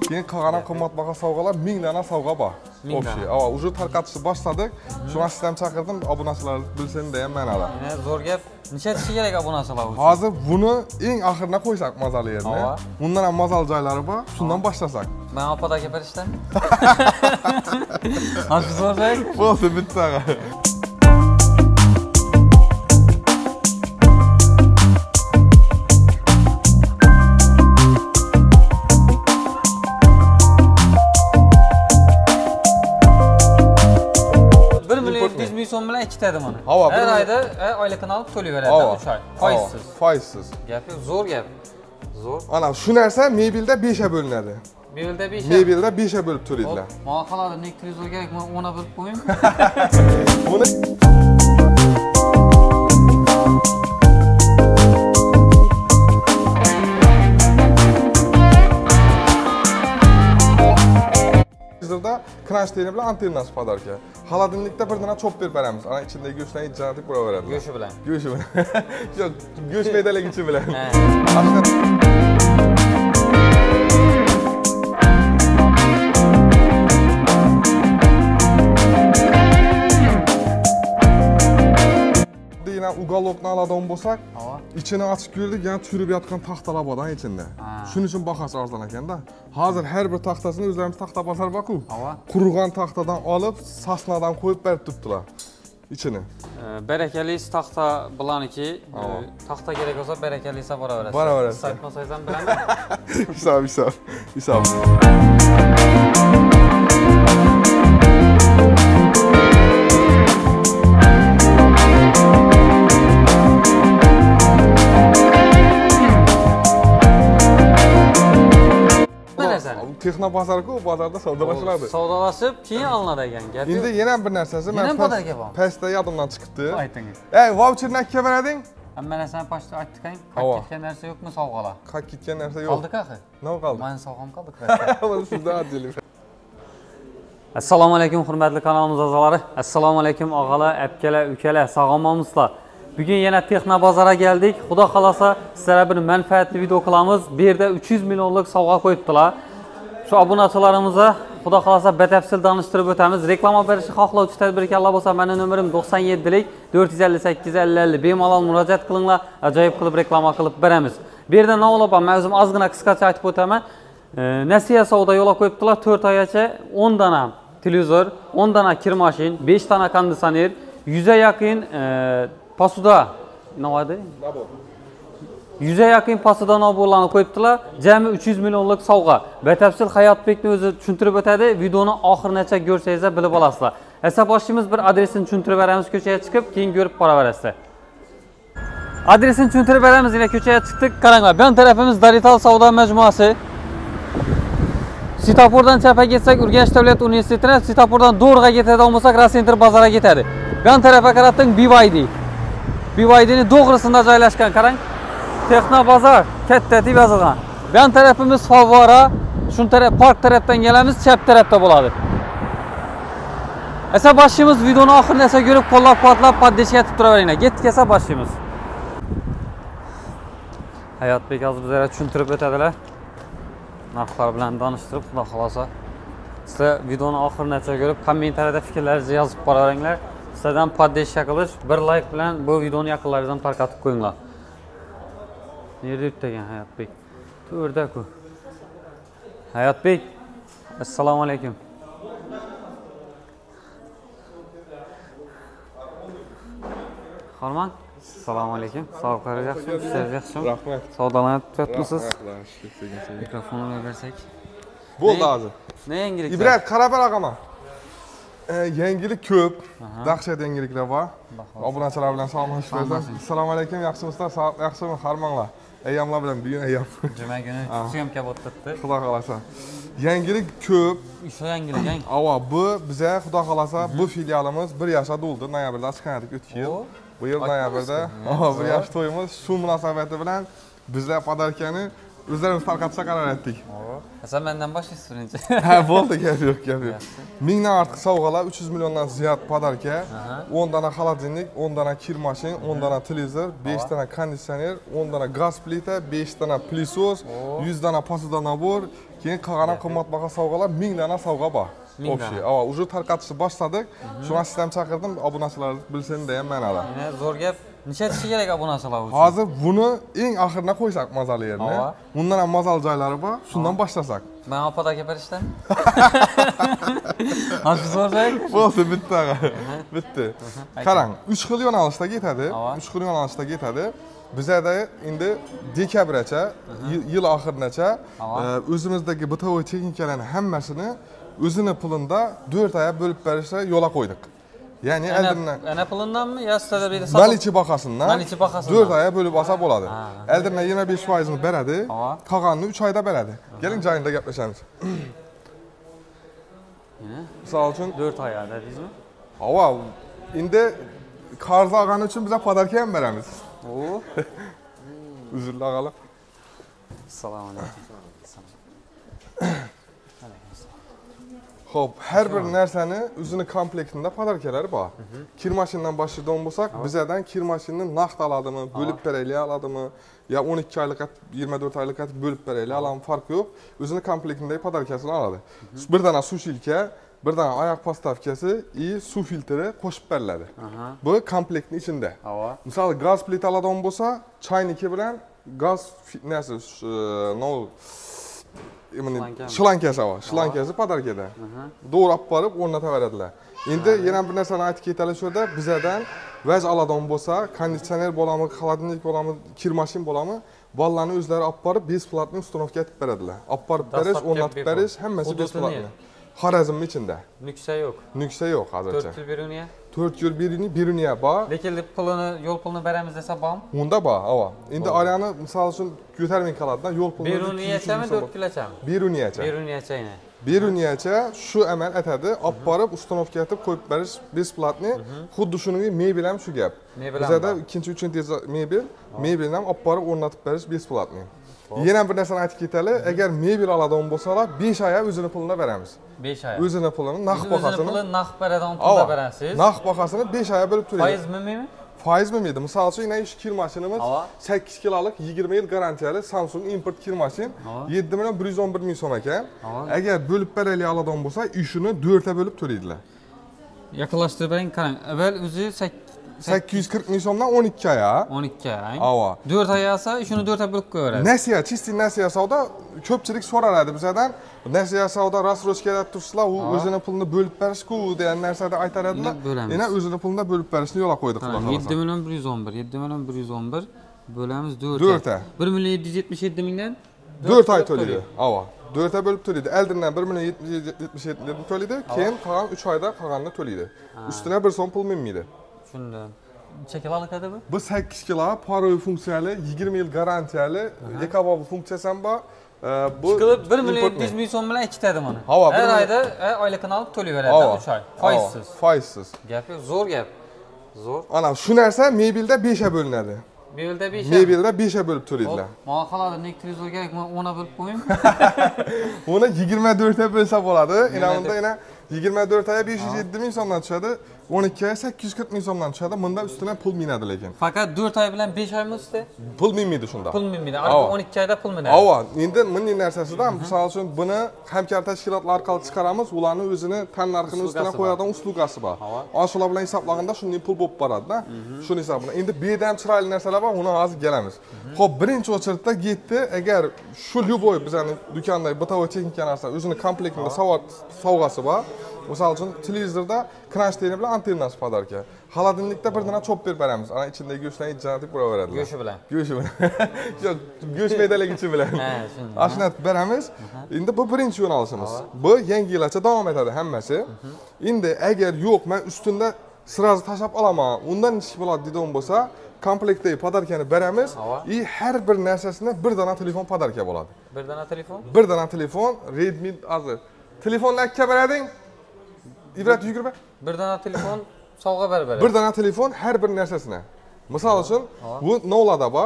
Keyin qolgan qimmatbaho sovg'alar 1000 dona sovg'a bor. Общий. Ava, уже tarqatishni boshladik. Shunga sizlarni chaqirdim, obunachilar bilsin degan ma'noda. Zo'r gap. Necha tishi kerak obunachilar uchun? Hozir buni eng oxirida qo'ysak mazali yerni. Bundan ham mazali joylari bor. Shundan boshlasak. Men opadaga berishdimi? Hozir zo'raydi. Bo'ldi, bitta. So'm bilan ikkitadi mana. Har oyda oylikini olib to'layveradi 3 oy. Foizsiz. Foizsiz. Gapi zo'r gap. Zo'r. Ana shu narsa mebelda 5 bo'linadi. Mebelda 5. Mebelda 5 bo'lib to'laydilar. Menga qoladi, nek televizor kerak, men 10 bo'lib qo'yaymi? Buni kranşteyni bilan antennasi podarka. Xolodilnikda bir dona chop berib beramiz. Ana ichidagi go'shtlarni ijratib qo'yaveradi. Go'shi bilan. Go'shi bilan. Yo'q, go'sht maydalagi ichi bilan. Deyina uголокni oladigan bo'lsak, ichini ochib ko'rdik, yana tushirib yotgan taxtalar bor ichida. Shuning uchun bahasi arzon ekanda. Hozir har bir taxtasini o'zlarimiz taxta bosar boku. Qurigan taxtadan olib, sasnadan qo'yib berib turibdilar ichini. Barakali taxta bilaniki, taxta kerak bo'lsa barakalisa boraverasiz. Boraverasiz. Saytmasangiz ham bilaman. Hisob. Texno bozorku, bozorda savdolashiladi. Savdolashib, keyin olinadi ekan. Gap. Endi yana bir narsasi, men pastda yodimdan chiqibdi. Aytingiz. Ey, voucherni akka berading? Hamma narsani pastda aytdik-ku. Qolib ketgan narsa yo'qmi sovg'alar? Qolib ketgan narsa yo'q. Qoldi axir. Nima qoldi? Men sovg'am qoldi pastda. Buni sizdan ajili. Assalomu alaykum hurmatli kanalimiz a'zolari. Assalomu alaykum og'alar, akalar, ukalar, sog'omamizlar. Bugun yana Texno bozorga keldik. Xudo xolasa sizlarga bir manfaatli video qilamiz. Bu yerda 300 millionlik sovg'a qo'yibdilar. Shu obunachilarimizga xudo xolasa batafsil tanishtirib o'tamiz. Reklama berishni xohlovchi tadbirkorlar bo'lsa, meni nomerim 97lik 458 50 bemalol murojaat qilinglar. Ajoyib qilib reklama qilib beramiz. Bu yerda nima bo'lib, men o'zim ozgina qisqacha aytib o'taman. Nasiya savdo yo'lga qo'yibdilar 4 oygacha 10 dona televizor, 10 dona kir mashin, 5 dona konditsioner, 100 ga yaqin posuda nima edi? 100 ga yaqin posuda nabonlarni qo'yibdilar. Jami 300 millionlik sovg'a. Batafsil Hayotbekni o'zi tushuntirib o'tadi. Videoni oxirigacha ko'rsangiz bilib olasizlar. Esa boshimiz bir adresini tushuntirib beramiz, ko'chaga chiqib, keyin ko'rib boraverasizlar. Adresini tushuntirib beramiz, yana ko'chaga chiqdik. Qaranglar, bu tarafimiz Darital savdo majmuasi. Sitapordan chapga ketsak, Urganch davlat universitetine, Sitapordan Do'rg'a ketadigan bo'lsak, Rascenter bozoriga ketadi. Bu tarafga qarating BYD. BYD'ni to'g'risida joylashgan, qarang. Texno bozor katta deb yozilgan. Bu tarafimiz favvora, shu taraf park tarafdan kelamiz, chap tarafda bo'ladi. Esa boshimiz videoni oxirigacha ko'rib, qo'llab-quvvatlab poddeshga aytib turaveringlar. Ketdik esa boshimiz. Hayotbek hozir bizlarga tushuntirib o'tadilar. Narxlar bilan tanishtirib, xudo xolosa. Sizlar videoni oxirigacha ko'rib, kommentariyada fikrlaringizni yozib boraveringlar. Sizlardan poddeshga qilish, bir like bilan bu videoni yaqinlaringizdan tarqatib qo'yinglar. Nerede o'tgan Hayotbek? To'rda-ku. Hayotbek, assalomu alaykum. Xorman, assalomu alaykum. Sog'liqlar yaxshimi? Ishlaringiz yaxshimi? Rahmat. Savdolanib tuyapmisiz? Mikrofonni bersak. Bo'ldi hozir. Ne yangilik? Ibrat, qarab qarag'ama. Yangilik ko'p. Dahshat yangiliklar bor. Obunachilar bilan salomlashib qo'ydim. Assalomu alaykum, yaxshimisizlar? Sog'liq yaxshimi? Xormanglar. Ayyamlar bilan bugun ayyam. Juma kuni syomka bo'lib turibdi. Xudo xolasa. Yangilik ko'p. Shu yangilik. Ava, bu biza Xudo xolasa bu filialimiz 1 yoshga to'ldi. Noyabrda chiqardik o'tgan yil. Bu yil noyabrda 1 yosh to'yimiz. Shu munosabati bilan bizlar podarkani o'zlarimiz tarqatishga qaror etdik. Sen benden başlayasın birinci. Ha, bo'ldi, gap yo'q, gap yo'q. 1000 dan ortiq sovg'alar, 300 milliondan ziyod podarka, 10 dana xolodilnik, 10 dana kir mashin, 10 dana televizor, 5 dana konditsioner, 10 dana gaz plita, 5 dana plysos, 100 dana posуда nabor, keyin qolgan qimmatbaho sovg'alar 1000 dana sovg'a bor. Общий. Ava, уже tarqatishni boshladik. Shuna sistem chaqirdim, obunachilar bilsin degan ma'noda. Yine zor gap. Necha tishi kerak obunachilar uchun? Hozir buni eng oxirina qo'ysak mazali yerni. Bundan ham mazali joylari bor, shundan boshlasak. Ben apadaki berishdan. Hozir zo'rsak. Bo'ldi, bitta. Bitta. Qarang, 3 xil yo'nalishda ketadi. 3 xil yo'nalishda ketadi. Bizda endi dekabrgacha, yil oxirigacha o'zimizdagi BTO texnikalarning hammasini o'zini pulida 4 oy bo'lib berishga yo'la qo'ydik. Ya'ni oldindan ana pulindanmi yo sizlarda bir malichi bahasidan 4 oy bo'lib olsa bo'ladi. Oldindan 25% ni beradi, qolganini 3 oyda beradi. Keling joyida gaplashamiz. Misol uchun 4 oy dedingizmi? Ava, endi qarz olgani uchun biz podarka ham beramiz. Oo. Uzrli og'alar. Assalomu alaykum. Xo'p, har bir narsani o'zini komplektida podarkalari bor. Kir mashindan boshlaydigan bo'lsak, bizdan kir mashinni naqd oladimi, bo'lib beraylik oladimi, yo 12 oylik, 24 oylik bo'lib beraylik oladimi, farqi yo'q. O'zini komplektidagi podarkasini oladi. Bir dana sushilka, bir dana oyoq postavkasi va suv filtri qo'shib beriladi. Bu komplektning ichida. Misol gaz plita oladigan bo'lsa, chayniki bilan gaz fitnesi Şlankasi bor. Şlankasi podarkada. Doğru olib borib o'rnataveradilar. Endi yana bir narsani aytib ketaylik shunda, bizdan vaj oladigan bo'lsa, konditsioner bo'lami, xolodilnik bo'lami, kir mashin bo'lami, bolalarni o'zlari olib borib besplatni uстановка etib beradilar. Olib borib berish, o'rnatib berish, hammasi besplatni. Xorazm ichida. Nükse yok. Nükse yo'q hozircha. 4 yil beruniya. 4 yil beruniya bor. Lekin pulini, yo'l pulini beramiz desa bormi? Unda bor, ava. Endi oryani misol uchun ko'tarmay qoladidan yo'l pulini beruniyachami, 4 yilachami? Beruniyacha. Beruniyacha yana. Beruniyacha shu amal etadi, olib borib uстановка etib qo'yib berish besplatni. Xuddi shuningdek mebel ham shu gap. Bizda 2-3 mebel ham olib borib o'rnatib berish besplatni. Yana bir narsani aytib ketaylik, agar mebel oladigan bo'lsalar, 5 oy o'zini pulini beramiz. 5 oy. O'zini pulini, naqd bahosini. O'zini pulini naqd beradigan pulda berasiz. Naqd bahosini 5 oy bo'lib turadi. Foiz mimi? Foiz mimi? Misol uchun, yana ish kir mashinamiz 8 kilolik 20 yil garantiyali Samsung import kir mashin 7 111 ming so'm ekan. Agar bo'lib beraylik oladigan bo'lsa, ishini 4 ta bo'lib to'laydilar. Yaqinlashtirib bering, qarang. Avval o'zi 840 ming so'mdan 12 oy. 12 oy. Ava. 4 oy olsa, shuni 4 ta bo'lib qo'yaveradi. Nasiya, chisti nasiya savdo ko'pchilik so'raladi bizdan. Nasiya savdo rassrochkada tursizlar, u o'zini pulini bo'lib berish-ku degan narsada aytaradilar. Yana o'zini pulini bo'lib berishni yo'la qo'ydik. 7 million 111, 7 million 111 bo'lamiz 4 ta. 1 million 777 mingdan 4 oy to'laydi. Ava. 4 ta bo'lib to'laydi. Oldindan 1 million 777 ming to'laydi, keyin qolgan 3 oyda qolganini to'laydi. Ustiga 1 so'm pul minmaydi. Shundan. Necha kilolik edi bu? Bu 8 kilo, paroy funksiyali, 20 yil garantiyali, ekobop funksiyasi ham bor. Bu 1 million 100 ming so'm bilan ikkitadi mana. Har oyda oylikini olib to'layveradi 3 oy. Foizsiz. Foizsiz. Gap yo'q, zo'r gap. Zo'r. Ana shu narsa mebelda 5 ga bo'linadi. Mebelda 5 ga. Mebelda 5 ga bo'lib to'laydilar. Mana xolodilnik televizor kerak, men 10 ga bo'lib qo'yaymi? Uni 24 ga bo'lsa bo'ladi. Unda yana 24 oy 507 ming so'mdan tushadi. 12 oy 840 ming so'mdan tushadi. Bunda ustidan pul minadi lekin. Faqat 4 oy bilan 5 oymi usti? Pul minmaydi shunda. Pul minmaydi. Arqa 12 oyda pul minadi. Ava, endi bunday narsasidan, misol uchun buni hamkor tashkilotlar orqali chiqaramiz, ularni o'zini tan narxini ustidan qo'yadigan uslugasi bor. Shular bilan hisoblaganda shunday pul bo'lib boradi-da. Shuni hisobidan. Endi bedam chiroyli narsalar bor, uni hozir kelamiz. Xo'p, birinchi o'chirda getdi, agar shu любой bizning do'kondagi BTO texnika narsa o'zini komplektida sovg'asi bor. Misol uchun televizorda krashteyni bilan antennasi podarka. Xolodilnikda bir dona chop berib beramiz. Ana ichidagi go'shtlarni ijaratik bo'laveradi. Go'shi bilan. Go'shi bilan. Yo'q, go'sht maydalagichi bilan. Ha, shunday. Ashnat beramiz. Endi bu birinchi yo'nalishimiz. Bu yangi yilgacha davom etadi hammasi. Endi agar yo'q, men ustundan sirazi tashab olaman, undan ish bo'ladi deydigan bo'lsa, komplektdagi podarkani beramiz. Har bir narsasini bir dona telefon podarka bo'ladi. Bir dona telefon? Bir dona telefon Redmi hozir. Telefonni akka berading? İbrat yugurib. Bir dona telefon sovg'a berib beradi. Bir dona telefon har bir narsasini. Misol uchun, bu novlada bor.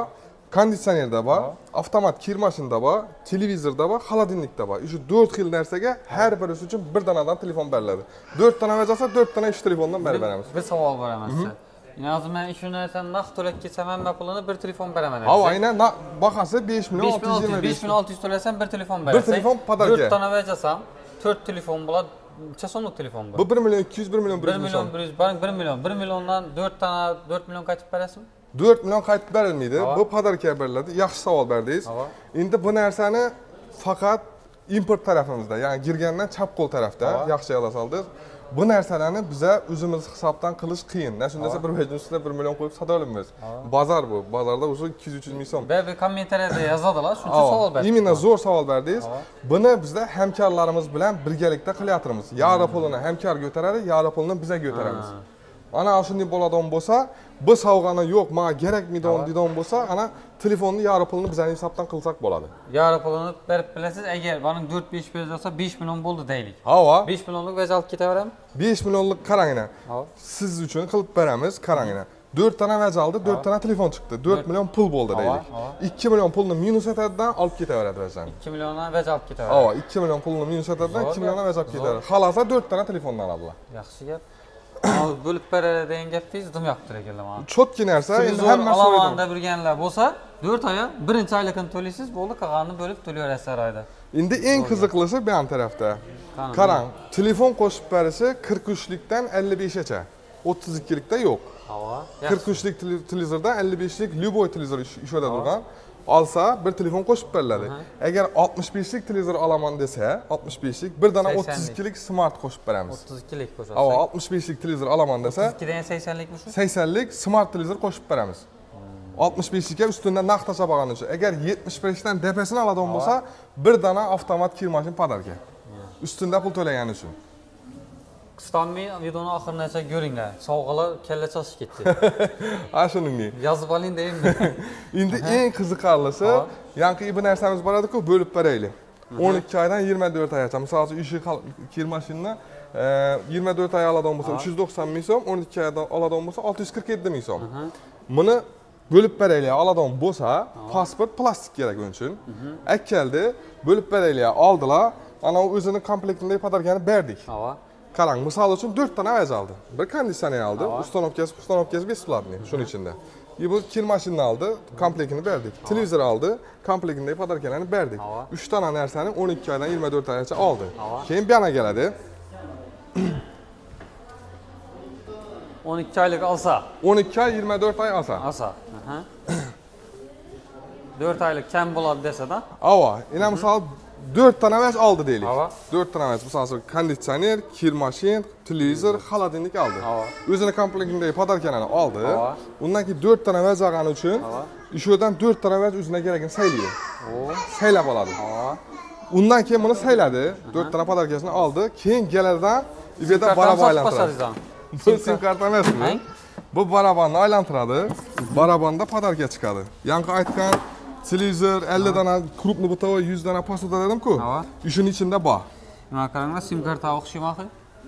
konditsionerda bor, avtomat kir mashinada bor, televizorda bor, xolodilnikda bor. Shu 4 xil narsaga har birisi uchun bir danadan telefon beriladi. 4 dana olsa 4 dana ish telefondan berib beramiz. Bir savol bor emas. Hozir men shu narsani naqd to'lab ketsam hamma pulini bir telefon beraman. Ha, aynan bahasi 5 million 625. 5600 to'lasam bir telefon berasan. Bir telefon podarka. 4 dana versam 4 telefon bo'ladi. Necha so'mlik telefon bu? Bu 1 million 200, 1 million 100 1 million 100, bang 1 million. 1 milliondan 4 million qaytib berasizmi? 4 million qaytib berilmaydi. Bu podarka beriladi. Yaxshi savol berdingiz. Endi bu narsani faqat import tarafimizda, ya'ni girgandan chap qo'l tarafda yaxshi yo'la soldingiz. Bu narsalarni biza o'zimiz hisobdan qilish qiyin. Shundaysa bir vejning ustida 1 million qo'yib sota olmaymiz. Bozor bu. Bozorda o'sha 200-300 ming so'm. Bir kommentariyada yozadilar, shuncha savol berdi. Imенно zo'r savol berdingiz. Buni bizda hamkorlarimiz bilan birgalikda qilyapmiz. Yarı pulini hamkor ko'taradi, yarı pulini biza ko'taramiz. Ana shunday bo'ladigan bo'lsa, bu sovg'ani yo'q, menga kerakmidan degan bo'lsa, ana telefonni yarı pulini bizning hisobdan qilsak bo'ladi. Yarı pulini berib bilasiz, agar buning 4-5 pez olsa 5 million bo'ldi deylik. 5 millionlik vez olib ketaveramiz. 5 millionlik qarangina. Siz uchun qilib beramiz, qarangina. 4 tane vez aldı, 4 tane telefon çıktı. 4 milyon pul bo'ldi deylik. 2 milyon pulni minus etadidan olib ketaveradi vezdan. 2 milyondan vez olib ketaveradi. 2 milyon pulni minus etadidan 2 milyondan vez olib ketaveradi. Xalasa 4 tane telefondan aladilar. Yaxshi gap. Bo'lib beradi degan gapingiz dim yoqtir ekanlar menga. Chotki narsa, endi hamma Alamanda bilganlar bo'lsa, 4 oy birinchi oylikini to'laysiz, bo'ldi, qolganini bo'lib to'layverasiz oyda. Endi eng qiziqlisi bu ham tarafda. Qarang, telefon qo'shib berishi 43 likdan 55 gacha. 32 likda yo'q. 43 lik televizordan 55 lik любой televizor ishida turgan. Olsa bir telefon qo'shib beriladi. Agar 65 lik televizor olaman desa, 65 lik bir dana 32 lik smart qo'shib beramiz. 32 lik qo'shasiz. 65 lik televizor olaman desa, 32 dan 80 likmi shu? 80 lik smart televizor qo'shib beramiz. 65 likka ustidan naqdasa bo'lgani uchun. Agar 75 dan depasini oladigan bo'lsa, bir dana avtomat kir mashin podarka. Ustunda pul to'lagani uchun. Qistonmi videoni oxirigacha ko'ringlar. Sovg'alar kalla choshib ketdi. Ha shuningmi. Yozib oling deymi? Endi eng qiziqarlisi, yangi bu narsamiz bor-ku, bo'lib beraylik. 12 oydan 24 oygacha. Misol uchun ishi kir mashinani 24 oy oladigan bo'lsa 390 ming so'm, 12 oydan oladigan bo'lsa 647 ming so'm. Buni bo'lib beraylik oladigan bo'lsa, pasport plastik kerak uning uchun. Akkaldi, bo'lib beraylik oldilar, ana o'zini komplektini podarkani berdik. Qarang, misol uchun 4 tane vaz aldı. Bir konditsioner aldı, ustanovkasi besplatniy shuning ichida. Bu kir mashinani aldı, komplektini berdik. Televizor aldı, komplektini podarkalarini berdik. 3 tane narsani 12 oydan 24 oygacha oldi. Keyin bu yana keladi. 12 oylik olsa, 12 oy 24 oy olsa. 4 oylik kam bo'ladi desa-da. Ina misol 4 tane vaz aldı deylik. 4 tane vaz, misol konditsioner, kir mashin, televizor, xolodilnik aldı. O'zini komplektini podarkalarini oldi. Undan keyin 4 tane vaz olgani uchun ishodan 4 tane vaz o'zine kerakini saylaydi. Saylab oladi. Undan keyin buni sayladi, 4 tane podarkasini oldi, keyin keladidan ibeda baraban aylantiradi. Bu sim kart emasmi? Bu barabanni aylantiradi, barabanda podarka chiqadi. Yangi aytgan televizor 50 dana krupni butova 100 dana pasoda dedim-ku. Shuning ichida bor. Mana qaranglar, sim karta o'xshaymi?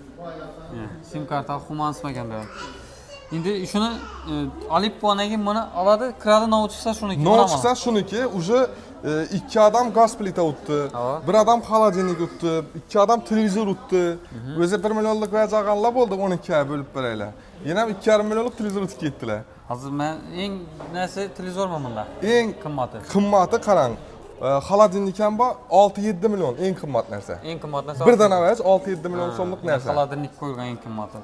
Sim karta xumansmaganda. Endi shuni olib bo'lgandan keyin buni oladi, kiradi, nov chiqsa shuniki. Nov chiqsa shuniki, уже 2 adam gaz plita o'tdi, bir adam xolodilnik o'tdi, 2 adam televizor o'tdi. O'zi 1 millionlik vaz olganlar bo'ldi, 12 oy bo'lib beraylar. Yana 2,5 millionlik televizor o'tib ketdilar. Hozir men eng narsa televizormi bunda? Eng qimmati qarang. Xolodilnik ham bor, 6-7 million eng qimmat narsa. Eng qimmat narsa. Bir dana vaz 6-7 million so'mlik narsa. Xolodilnik qo'yilgan eng qimmati.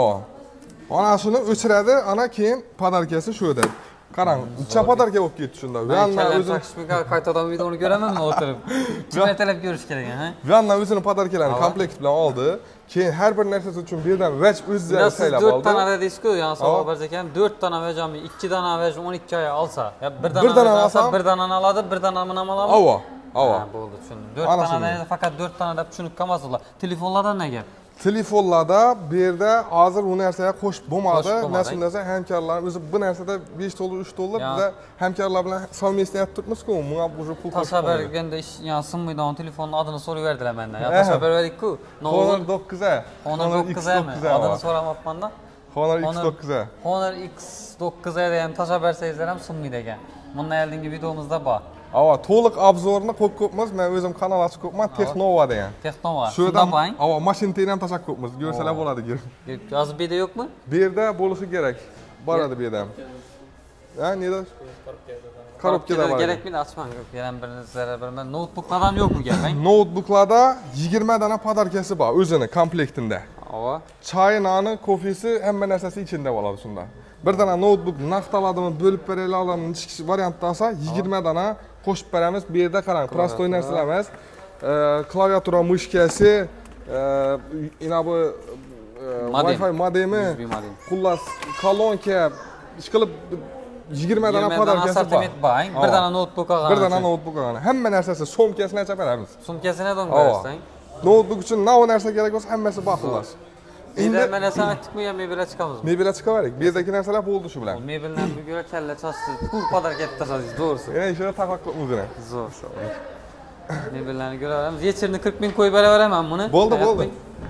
Ana shuni o'chiradi, ana keyin podarkasi shu edi. Qarang, necha podarka bo'lib ketdi shunda. Vanna o'zini qaytadan videoni ko'ramanmi o'tirib? Chimatalab ko'rish kerak, ha? Vanna o'zini podarkalarini komplekt bilan oldi. Keyin har bir narsasi uchun bu yerdan vaj o'zlari saylab oldi. 4 tane dedingiz-ku, ya'ni savol bersa ekan, 4 tane vajami 2 dana vaj 12 oy olsa, bir dana olsa, bir danani oladi, bir danani ham oladi. Bo'ldi, tushundim. 4 tane faqat 4 tane deb tushunib qolmasizlar. Telefonlardan nega? Telefonlarda bu yerda hozir bu narsaga qo'shib bo'lmadi. Nasimdasa hamkorlar o'zi bu narsada 5 dollar, 3 dollar biza hamkorlar bilan совместно turibmiz-ku, bunga уже pul qo'shib. Tasavvurganda yani sinmaydigan telefonning adini so'rayverdilar mendan. Ya tasavvur berdik-ku. Honor 9A. Honor 9A. Adini so'ramapman-da. Honor X9A. Honor X9A degan tasavvur bersangizlar ham sinmaydi ekan. Bundan oldingi videomuzda bor. Ava, to'liq obzorni qo'yib ko'pmiz. Men o'zim kanal ochib ko'pman, Texnova degan. Texnova. Shunda bo'ling. Ava, mashinani ham tashab ko'pmiz. Ko'rsalar bo'ladi. Hozir bu yerda yo'qmi? Bu yerda bo'lishi kerak. Boradi bu yerda ham. Ha, neda? Korobkada bor. Kerakmi? Ochmang. Yana bir zarar bermay. Notebooklardan yo'q bu gap, ha? Notebooklarda 20 dana podarkasi bor o'zini komplektida. Ava. Choy, noni, kofesi hamma narsasi ichida bo'ladi shunda. Bir dana notebook naqtaladimi, bo'lib beraylikmi, ichki variantda olsa 20 dana qo'shib beramiz. Bu yerda qarang, prostoy narsalar emas. Klaviatura, mishkasi, inabi Wi-Fi modemi, xullas kolonka, ishqilib 20 dana podarkasi bor. Bir dana notebook olgan. Bir dana notebook olgan. Hamma narsasi so'mkasini ochib beramiz. Sumkasini ham berasizlar. Notebook uchun nima narsa kerak bo'lsa hammasi bor xullas. Endi mana sen aytdikmi, ham mebelga chiqamiz. Mebelga chiqaverik. Bu yerdagi narsalar bo'ldi shu bilan. Mebeldan bugun kalla chashdi, pul podarka tashlasangiz, to'g'risi. Yana ishga taqoq o'zini. Zo'r. Mebellarni ko'raveramiz. Yechirni 40 ming qo'yib beraveraman buni. Bo'ldi.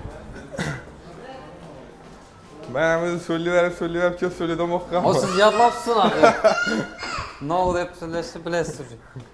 Men o'zim so'llayverib, ko'p so'llaydim o'qqa. O siz yodlabsiz abi. No deb so'zlashni bilasiz.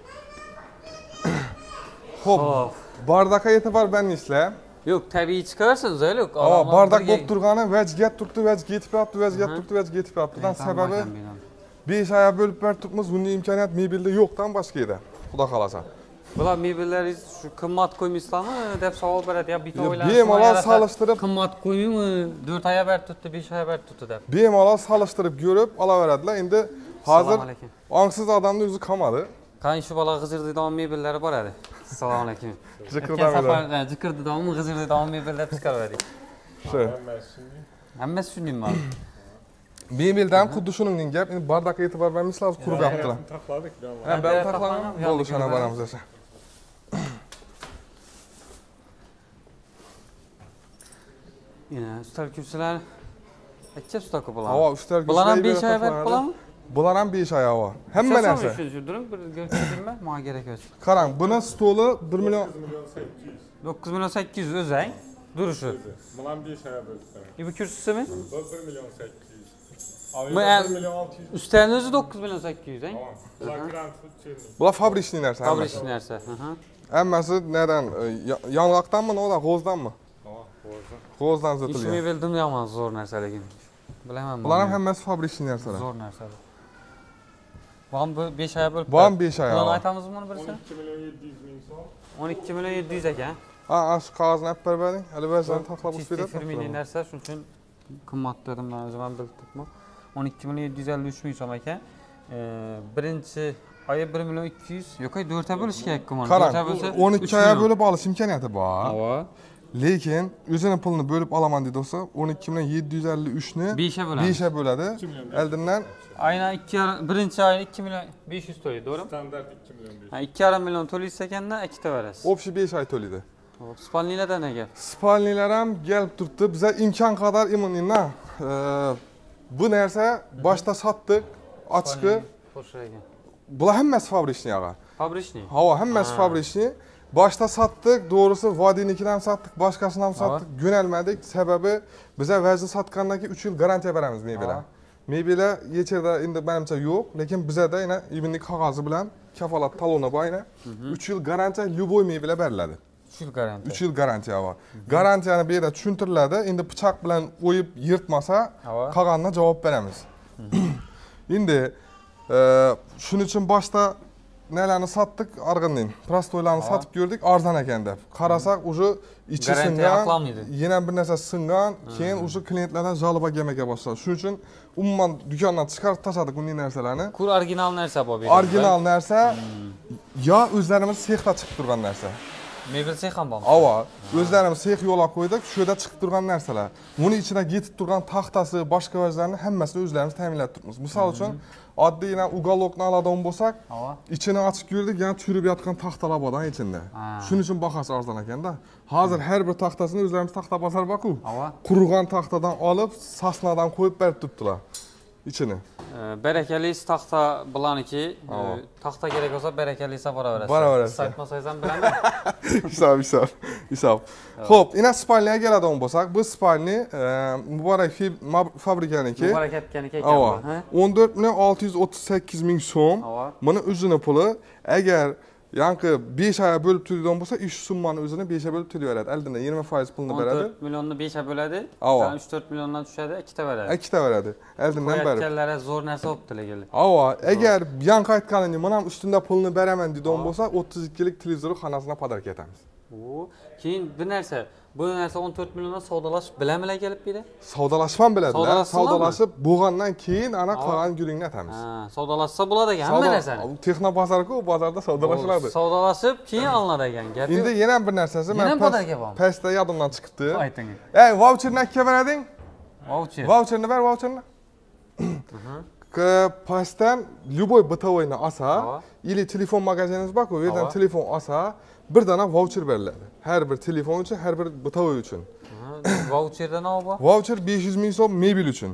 Xo'p. Bardaqqa e'tibor bermaysizlar. Yo'q, tabiiy chiqarsiz, yo'q. Bardak bo'lib turgani vajga turibdi, vajga yetib. Sababi 5 oy bo'lib berib turibmiz, bunday imkoniyat mebelda yo'qdan boshqa edi. Xudo xolasa. Bular mebellaringiz shu qimmat qo'ymaysizlarmi deb savol beradi. Ya bitta o'ylar. Bemalol solishtirib, qimmat qo'ymaymi? 4 oy berib turibdi, 5 oy berib turibdi deb. Bemalol solishtirib ko'rib olaveradilar. Endi hozir ongsiz odamning o'zi qolmadi. Qani shu bola g'ijirdidan mebellari bor edi. Assalomu alaykum. Jiqirdidan g'ijirdidan mebellar chiqaraverdik. Shu. Hammasi shundaymi? Mebeldan xuddi shuningdek gap. Endi bardaqqa e'tibor bermaysizlar, qurib yotibdilar. Taqladik. Ha, ben taqladim. Bo'ldi, shuna boramiz esa. Yana ustal kursilar necha stoka bo'ladi? Havo, ustal kursilar. Bular ham 5 oy berib bo'ladimi? Bular ham 5 oy havo. Hamma narsa. Tushuntiring, bir ko'rsatdingmi? Menga kerak emas. Qarang, buni stoli 1 million 9 million 800 o'zang durishi. Bular 5 oy bo'lib. Bu kursisimi? 1 million 800. Bu 1 million 600. Ustalni o'zi 9 million 800, ha? Bular grant futchilni. Bular fabrikniy narsa. Fabrikniy narsa. Hammasi nedan? Yong'oqdanmi, noda g'o'zdanmi? G'o'zdan zo'tilgan. Ishimga bildim yomon zo'r narsa lekin. Bilaman. Bular ham hammasi fabrikniy narsalar. Zo'r narsalar. Bom 5 oy bo'lib. Bom 5 oy. Buni aytamizmi buni birisi? 12 million 700 ming so'm. 12 million 700 ekan. Ha, shu qog'ozni olib berbering. Hali ba'zan taqlab o'tib beradi. Firminiy narsa, shuning uchun qimmat dedim men o'zim ham bilib turibman. 12 million 753 ming so'm ekan. Birinchi oyi 1 million 200. Yo'q, 4 ta bo'lish kerak-ku mana. Qarang, 12 oy bo'lib olish imkoniyati bor. Ava. Lekin o'zini pulini bo'lib olaman dedi olsa, 12 million 753 ni 5 ga bo'ladi. Oldindan aynan 2 birinchi oy 2 million 500 to'laydi, to'g'rimi? Standart 2 million 500. Ha, 2,5 million to'laysiz ekanda, ikkita berasiz. Общий 5 oy to'laydi. Spalnilardan nega? Spalnilar ham kelib turibdi. Biza imkon qadar imonina. Bu narsa boshda sotdik, ochiqi. Qo'shilgan. Bular hammasi fabrikniy ag'a. Fabrikniy. Havo hammasi fabrikniy. Boshda sotdik, doğrusu vadiynikini ham sotdik, boshqasini ham sotdik, yo'nalmadik. Sababi biza vajni sotgandan keyin 3 yil garantiya beramiz mebelga. Mebelga yechirda endi menimcha yo'q, lekin bizada yana iminlik qog'ozi bilan kafolat taloni bor yana. 3 yil garantiya любой mebelga beriladi. 3 yil garantiya. 3 yil garantiya bor. Garantiyani bu yerda tushuntiriladi. Endi pichoq bilan o'yib yirtmasa, qolganini javob beramiz. Endi shuning uchun boshda nelarni sotdik, arg'inning prostoylarni sotib ko'rdik, arzon ekan deb. Qarasak, o'sha ichi singan, yana bir narsa singan, keyin o'sha klientlardan jaloba kelmaka boshladi. Shuning uchun umuman do'kondan chiqarib tashladik bunday narsalarni. Kur original narsa bu yerda. Original narsa yo o'zlarimiz sexda chiqib turgan narsa. Mebel sex ham bormi? Ava, o'zlarimiz sex yo'lga qo'ydik, shu yerda chiqib turgan narsalar. Buni ichida yetib turgan taxtasi, boshqa vajlarni hammasini o'zlarimiz ta'minlab turibmiz. Misol uchun oddiy uголокni oladigan bo'lsak, ichini ochib ko'rdik, yana tushirib yotgan taxtalar bor ichida. Shuning uchun bahasi arzon ekanda. Hozir har bir taxtasini o'zlarimiz taxta bosar bor-ku. Qurigan taxtadan olib, sasnadan qo'yib berib turibdilar ichini. Berekeliyiz taxta bulaniki. Taxta gerek olsa berekeliyse baraverasiz. Baraverasiz. Saytmasanız bilemem. Hesab. Xo'p, ina spalniga keladigan bo'lsak, bu spalni Muborak fabrikaniki. Muborak etganiki ekan. 14.638.000 so'm. Buni o'zini puli agar yangi 5 oyga bo'lib turadigan bo'lsa, ish summani o'zini 5 ga bo'lib to'layveradi. Aldinda 20% pulni beradi. 14 millionni 5 ga bo'ladi. Sana 3-4 milliondan tushadi, 2 ta beradi. 2 ta beradi. Aldindan beradi. Qo'yatganlari zo'r narsa bo'pti lekin. Agar yangi aytganini, men ham ustunda pulni beraman deydigan bo'lsa, 32 lik televizor xonasina podark etamiz. Keyin bir narsa, bu narsa 14 milliondan savdolashib bilamizlar kelib beri? Savdolashib ham biladilar. Savdolashib bo'lgandan keyin ana qolgan gulingni atamiz. Savdolashsa bo'ladi ekan hamma narsani. Texno bozor-ku, u bozorda savdolashiladi. Savdolashib keyin olinadi ekan. Gap yo'q. Endi yana bir narsasi, men pastda yodimdan chiqibdi. Ayting. Ey, voucherni akka berading? Voucher. Voucherni ber, voucherni. Pastdan любой бытовойni olsa, или telefon magazinimiz bor-ku, u yerdan telefon olsa, bir dona voucher beriladi. Har bir telefon uchun, har bir bitovoy uchun. Voucherda nima bor? Voucher 500 ming so'm mebel uchun.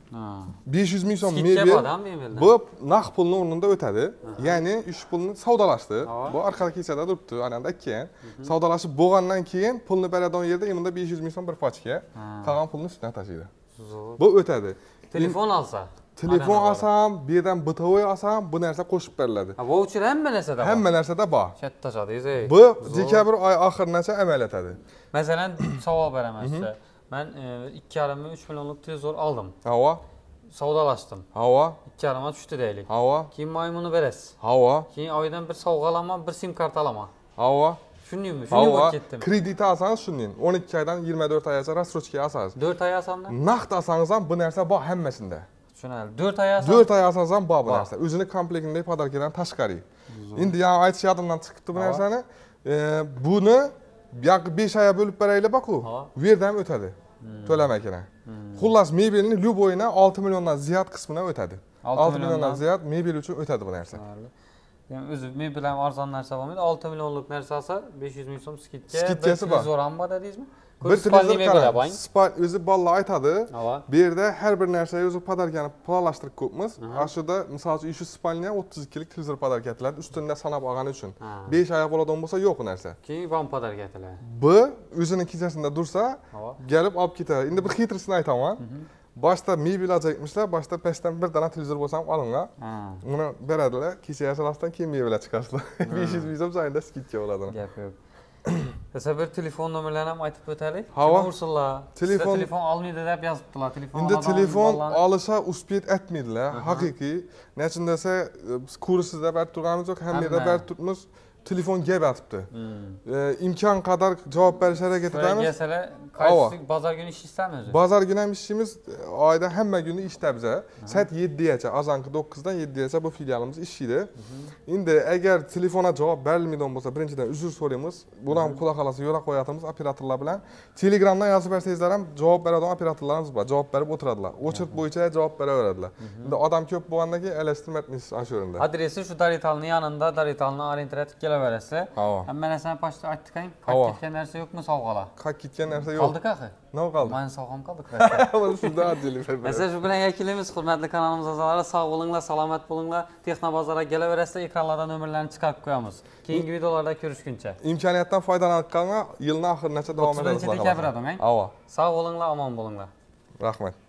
500 ming so'm mebel. Bu naqd pulni o'rnida o'tadi. Ya'ni ish pulni savdolashdi. Bu orqada kechada turibdi, ananda keyin. Savdolashib bo'lgandan keyin pulni beradigan yerda endi 500 ming so'm bir pochka, qolgan pulni ustidan tashlaydi. Bu o'tadi. Telefon olsa Telefon olsam, bu yerdan bitovoy olsam, bu narsa qo'shib beriladi. Voucher hamma narsada bor. Hamma narsada bor. Katta shodingiz. Bu dekabr oy oxirigacha amal etadi. Masalan, savol beraman sizga. Men 2,5-3 millionlik televizor oldim. Savdolashdim. 2,5 ga tushdi deylik. Keyin maymuni berasiz. Keyin oydan bir sovg'a olaman, bir sim kart olaman. Shuningmi? Shunga bo'lib ketdim. Kredit olsangiz shuning 12 oydan 24 oygacha рассрочка olsangiz. 4 oy olsamda? Naqd olsangiz ham bu narsa bor hammasida. Tushunadi. 4 oy olsam? 4 oy olsangiz ham bor bu narsa. O'zini komplektini podarkadan tashqari. Endi yana aytish yodimdan chiqibdi bu narsani. Buni 5 oyga bo'lib beraylik baku. Bu yerdan ham o'tadi. To'lamakina. Xullas mebelni любойna 6 milliondan ziyod qismini o'tadi. 6 milliondan ziyod mebel uchun o'tadi bu narsa. Yani o'zi mebel ham arzon narsa bo'lmaydi. 6 millionlik narsa olsa 500 ming so'm skidkasi bor. Zo'r ham bor dedingizmi? Bir televizor Spal o'zi bolalar aytadi. Bu yerda har bir narsaga o'zi podarkani planlashtirib ko'pmiz. Aslida misol uchun shu spalniya 32 lik televizor podarka etiladi, ustunda sanab olgani uchun. 5 oy bo'ladigan bo'lsa yo'q bu narsa. Keyin vam podarka etiladi. Bu o'zini kechasida dursa, kelib olib ketadi. Endi bir xitrisini aytaman. Boshda mebel olacakmishlar, boshda pastdan bir dona televizor bo'lsam olinglar. Uni beradilar, kecha yasalasdan keyin mebel chiqarsizlar. 500 ming so'm joyida skidka bo'ladi. Gap yo'q. Esa bir telefon nomerlarini ham aytib o'taylik. Havo. Ursinlar. Telefon olmaydi deb yozibdilar. Endi telefon olsa uspet etmaydilar. Haqiqiy. Nechun desa, kursida berib turganimiz yo'q, hamma yerda berib turibmiz. Telefon gap atibdi. İmkon qadar javob berishga harakat etamiz. Kelsalar, qaysi bozor kuni ishlaysizmi o'zi? Bozor kuni ham ishimiz, oyda hamma kuni ishda biza. Soat 7gacha, azonki 9dan 7gacha bu filialimiz ishlaydi. Endi agar telefonga javob berilmaydigan bo'lsa, birinchidan uzr so'raymiz. Buni ham xudo xolasa yo'la qo'yatamiz operatorlar bilan. Telegramdan yozib bersangizlar ham javob beradigan operatorlarimiz bor. Javob berib o'tiradilar. O'chirt bo'yicha javob beraveradilar. Endi odam ko'p bo'lgandan keyin alashtirmaymiz ana shu o'rinda. Adresi shu Daritalning yanında, Daritalni orientativ kelaverasiz. Hamma narsani pochta aytdik-ku. Qaytib ketgan narsa yo'qmi sovg'alar? Qaytib ketgan narsa yo'q. Qoldi axir. Nima qoldi? Men sog'am qoldik. Mana shunday adillik. Mesela shu bilan yakunlaymiz, hurmatli kanalimiz a'zolari. Sog' bo'linglar, salomat bo'linglar. Texno bozorga kelaverasizlar, ekranlardan nomerlarni chiqarib qo'yamiz. Keyingi videolarda ko'rishguncha. Imkoniyatdan foydalanib qolinglar, yilning oxirigacha davom etamiz. 30 dekabr odam, Ava. Sog' bo'linglar, omon bo'linglar. Rahmat.